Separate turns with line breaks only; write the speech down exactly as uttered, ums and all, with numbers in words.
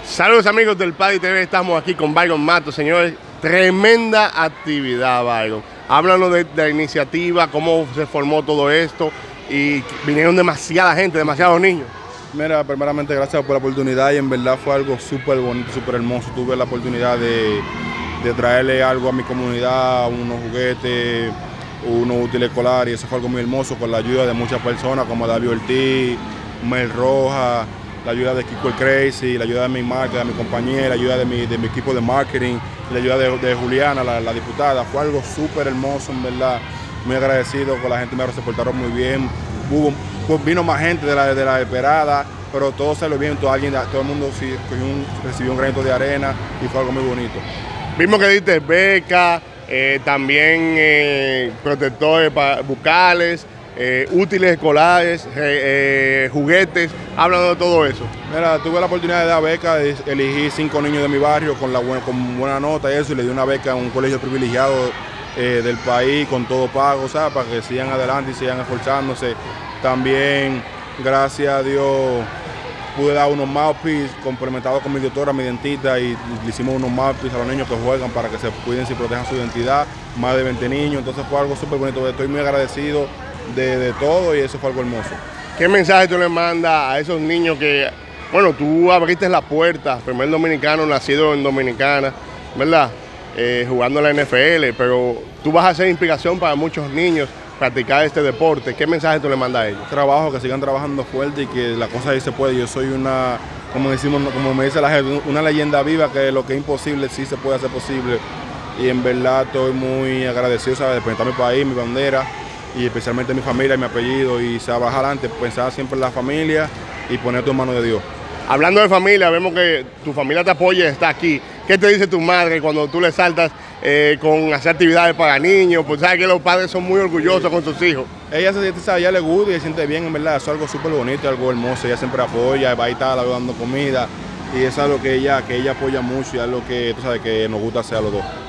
Saludos amigos del Paddy T V, estamos aquí con Byron Matos, señores. Tremenda actividad, Byron. Háblanos de, de la iniciativa, cómo se formó todo esto y vinieron demasiada gente, demasiados niños.
Mira, primeramente gracias por la oportunidad y en verdad fue algo súper bonito, súper hermoso. Tuve la oportunidad de, de traerle algo a mi comunidad, unos juguetes, unos útiles escolares, y eso fue algo muy hermoso con la ayuda de muchas personas como David Ortiz, Mel Roja, la ayuda de Kiko el Crazy, la ayuda de mi marca, de mi compañera, la ayuda de mi, de mi equipo de marketing, la ayuda de, de Juliana, la, la diputada. Fue algo súper hermoso, en verdad. Muy agradecido con la gente, me se portaron muy bien. Hubo, pues vino más gente de la, de la esperada, pero todo salió bien, todo, alguien, todo el mundo sí, un, recibió un granito de arena y fue algo muy bonito.
Vimos que diste becas, eh, también eh, protectores bucales, eh, útiles escolares, eh, eh, juguetes. Háblanos de todo eso.
Mira, tuve la oportunidad de dar beca, elegí cinco niños de mi barrio con, la buena, con buena nota y eso, y le di una beca a un colegio privilegiado eh, del país con todo pago, ¿sabes? Para que sigan adelante y sigan esforzándose. También, gracias a Dios, pude dar unos mouthpiece complementados con mi doctora, mi dentista, y le hicimos unos mouthpiece a los niños que juegan para que se cuiden y protejan su identidad. Más de veinte niños, entonces fue algo súper bonito. Estoy muy agradecido de, de todo y eso fue algo hermoso.
¿Qué mensaje tú le mandas a esos niños que, bueno, tú abriste la puerta, primer dominicano nacido en Dominicana, ¿verdad? Eh, jugando en la N F L, pero tú vas a ser inspiración para muchos niños practicar este deporte. ¿Qué mensaje tú le mandas a ellos?
Trabajo, que sigan trabajando fuerte y que la cosa ahí se puede. Yo soy una, como decimos, como me dice la gente, una leyenda viva, que lo que es imposible sí se puede hacer posible. Y en verdad estoy muy agradecido, ¿sabes?, de representar mi país, mi bandera, y especialmente mi familia y mi apellido, y se va a bajar adelante, pensar siempre en la familia y poner tu mano de Dios.
Hablando de familia, vemos que tu familia te apoya y está aquí. ¿Qué te dice tu madre cuando tú le saltas eh, con hacer actividades para niños? Pues sabes que los padres son muy orgullosos con sus hijos.
Ella se siente, sabe, ella le gusta y se siente bien, en verdad. Eso es algo súper bonito, algo hermoso. Ella siempre apoya, va a estar dando comida, y eso es algo que ella, que ella apoya mucho y es algo que tú sabes que nos gusta hacer a los dos.